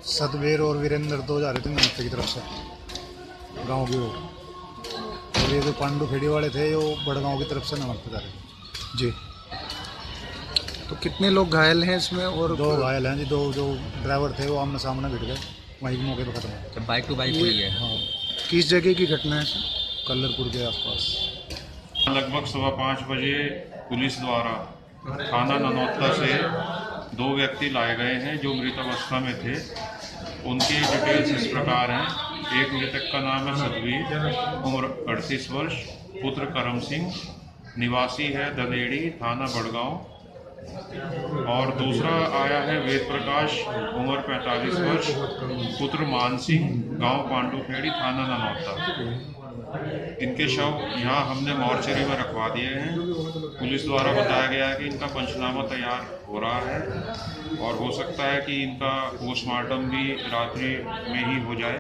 सतबीर और वीरेंद्र 2 जा रहे थे नमस्ते की तरफ से गांव की ओर, और ये जो पांडु खेड़ी वाले थे वो बड़गांव की तरफ से नमस्ते जा रहे थे जी। तो कितने लोग घायल हैं इसमें? और 2 घायल हैं जी। 2 जो ड्राइवर थे वो आमने सामने भिड़ गए, वहीं मौके पर खत्म हो गए। बाइक टू बाइक हुई है। हाँ, किस जगह की घटना है सर? कल्लरपुर के आसपास। लगभग 5:15 बजे पुलिस द्वारा थाना ननौता से 2 व्यक्ति लाए गए हैं जो मृत अवस्था में थे। उनकी डिटेल्स इस प्रकार हैं। एक मृतक का नाम है सतबीर, उम्र 38 वर्ष, पुत्र करम सिंह, निवासी है दलेड़ी, थाना बड़गांव। और दूसरा आया है वेद प्रकाश, उम्र 45 वर्ष, पुत्र मान सिंह, गांव पांडू खेड़ी, थाना ननौता। इनके शव यहाँ हमने मॉर्चरी में रखवा दिए हैं। पुलिस द्वारा बताया गया है कि इनका पंचनामा तैयार हो रहा है और हो सकता है कि इनका पोस्टमार्टम भी रात्रि में ही हो जाए।